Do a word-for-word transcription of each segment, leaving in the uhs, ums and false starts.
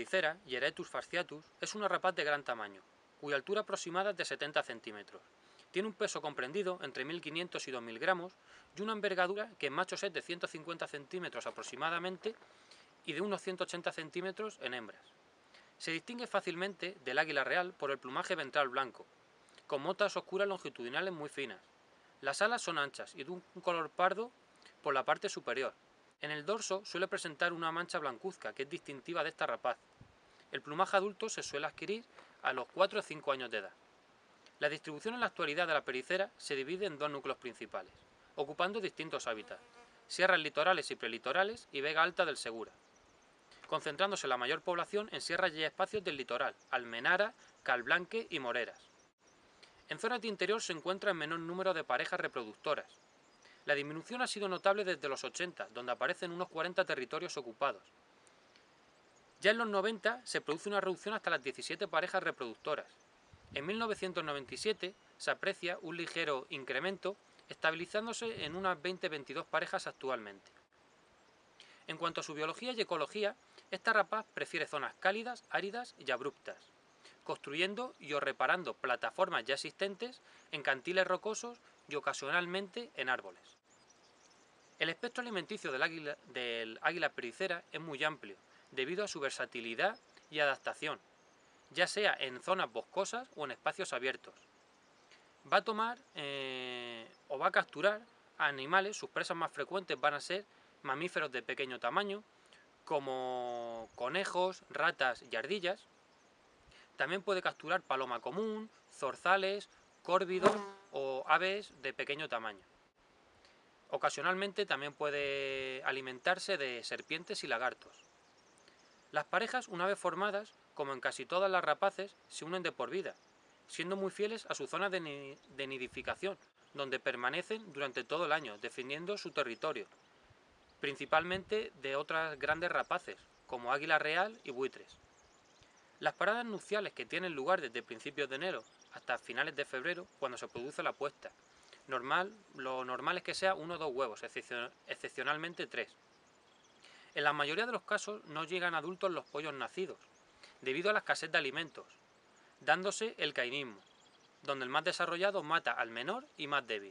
pericera, Hieretus fasciatus, es una rapaz de gran tamaño, cuya altura aproximada es de setenta centímetros. Tiene un peso comprendido entre mil quinientos y dos mil gramos y una envergadura que en machos es de ciento cincuenta centímetros aproximadamente y de unos ciento ochenta centímetros en hembras. Se distingue fácilmente del águila real por el plumaje ventral blanco, con motas oscuras longitudinales muy finas. Las alas son anchas y de un color pardo por la parte superior. En el dorso suele presentar una mancha blancuzca que es distintiva de esta rapaz. El plumaje adulto se suele adquirir a los cuatro o cinco años de edad. La distribución en la actualidad de la pericera se divide en dos núcleos principales, ocupando distintos hábitats: sierras litorales y prelitorales y Vega Alta del Segura, concentrándose la mayor población en sierras y espacios del litoral, Almenara, Calblanque y Moreras. En zonas de interior se encuentra en menor número de parejas reproductoras. La disminución ha sido notable desde los ochenta, donde aparecen unos cuarenta territorios ocupados. Ya en los noventa se produce una reducción hasta las diecisiete parejas reproductoras. En mil novecientos noventa y siete se aprecia un ligero incremento, estabilizándose en unas veinte a veintidós parejas actualmente. En cuanto a su biología y ecología, esta rapaz prefiere zonas cálidas, áridas y abruptas, construyendo y o reparando plataformas ya existentes en cantiles rocosos y ocasionalmente en árboles. El espectro alimenticio del águila, del águila pericera es muy amplio, debido a su versatilidad y adaptación, ya sea en zonas boscosas o en espacios abiertos. Va a tomar eh, o va a capturar a animales, sus presas más frecuentes van a ser mamíferos de pequeño tamaño, como conejos, ratas y ardillas. También puede capturar paloma común, zorzales, córvidos o aves de pequeño tamaño. Ocasionalmente también puede alimentarse de serpientes y lagartos. Las parejas, una vez formadas, como en casi todas las rapaces, se unen de por vida, siendo muy fieles a su zona de, ni de nidificación, donde permanecen durante todo el año, defendiendo su territorio, principalmente de otras grandes rapaces, como águila real y buitres. Las paradas nupciales que tienen lugar desde principios de enero hasta finales de febrero, cuando se produce la puesta. Normal, lo normal es que sea uno o dos huevos, excepcionalmente tres. En la mayoría de los casos no llegan adultos los pollos nacidos, debido a la escasez de alimentos, dándose el cainismo, donde el más desarrollado mata al menor y más débil.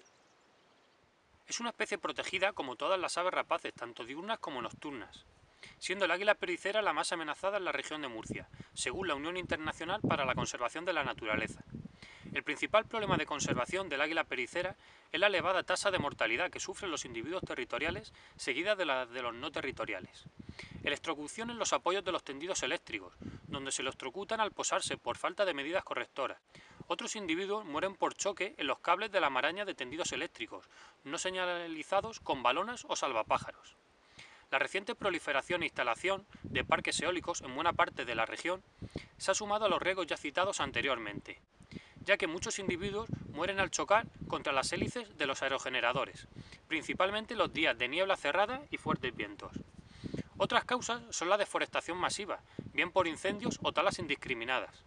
Es una especie protegida como todas las aves rapaces, tanto diurnas como nocturnas, siendo el águila pericera la más amenazada en la región de Murcia, según la Unión Internacional para la Conservación de la Naturaleza. El principal problema de conservación del águila pericera es la elevada tasa de mortalidad que sufren los individuos territoriales, seguida de la de los no territoriales. Electrocución en los apoyos de los tendidos eléctricos, donde se electrocutan al posarse por falta de medidas correctoras. Otros individuos mueren por choque en los cables de la maraña de tendidos eléctricos, no señalizados con balonas o salvapájaros. La reciente proliferación e instalación de parques eólicos en buena parte de la región se ha sumado a los riesgos ya citados anteriormente, ya que muchos individuos mueren al chocar contra las hélices de los aerogeneradores, principalmente los días de niebla cerrada y fuertes vientos. Otras causas son la deforestación masiva, bien por incendios o talas indiscriminadas.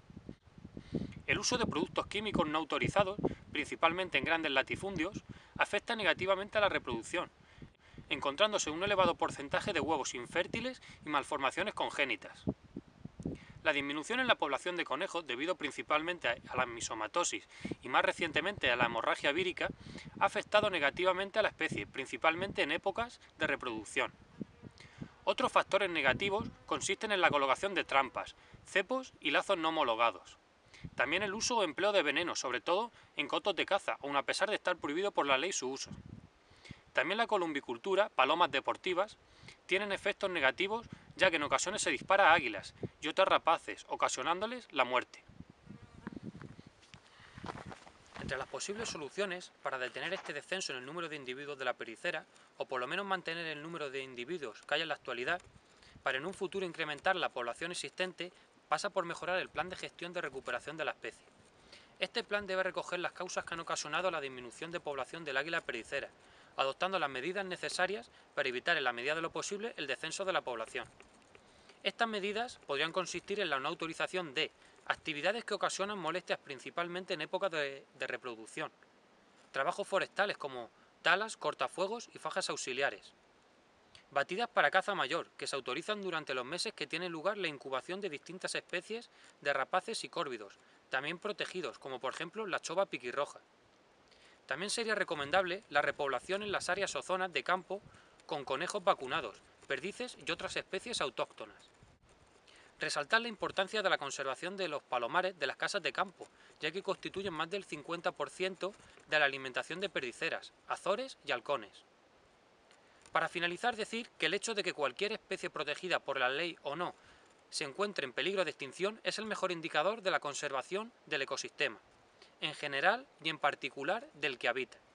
El uso de productos químicos no autorizados, principalmente en grandes latifundios, afecta negativamente a la reproducción, encontrándose un elevado porcentaje de huevos infértiles y malformaciones congénitas. La disminución en la población de conejos, debido principalmente a la misomatosis y más recientemente a la hemorragia vírica, ha afectado negativamente a la especie, principalmente en épocas de reproducción. Otros factores negativos consisten en la colocación de trampas, cepos y lazos no homologados. También el uso o empleo de veneno, sobre todo en cotos de caza, aun a pesar de estar prohibido por la ley su uso. También la columbicultura, palomas deportivas, tienen efectos negativos, ya que en ocasiones se dispara a águilas y otras rapaces, ocasionándoles la muerte. Entre las posibles soluciones para detener este descenso en el número de individuos de la pericera, o por lo menos mantener el número de individuos que hay en la actualidad, para en un futuro incrementar la población existente, pasa por mejorar el plan de gestión de recuperación de la especie. Este plan debe recoger las causas que han ocasionado la disminución de población del águila pericera, adoptando las medidas necesarias para evitar en la medida de lo posible el descenso de la población. Estas medidas podrían consistir en la no autorización de actividades que ocasionan molestias principalmente en épocas de, de reproducción, trabajos forestales como talas, cortafuegos y fajas auxiliares, Batidas para caza mayor, que se autorizan durante los meses que tiene lugar la incubación de distintas especies de rapaces y córvidos, también protegidos, como por ejemplo la chova piquirroja. También sería recomendable la repoblación en las áreas o zonas de campo con conejos vacunados, perdices y otras especies autóctonas. Resaltar la importancia de la conservación de los palomares de las casas de campo, ya que constituyen más del cincuenta por ciento de la alimentación de perdiceras, azores y halcones. Para finalizar, decir que el hecho de que cualquier especie protegida por la ley o no se encuentre en peligro de extinción es el mejor indicador de la conservación del ecosistema, en general y en particular del que habita.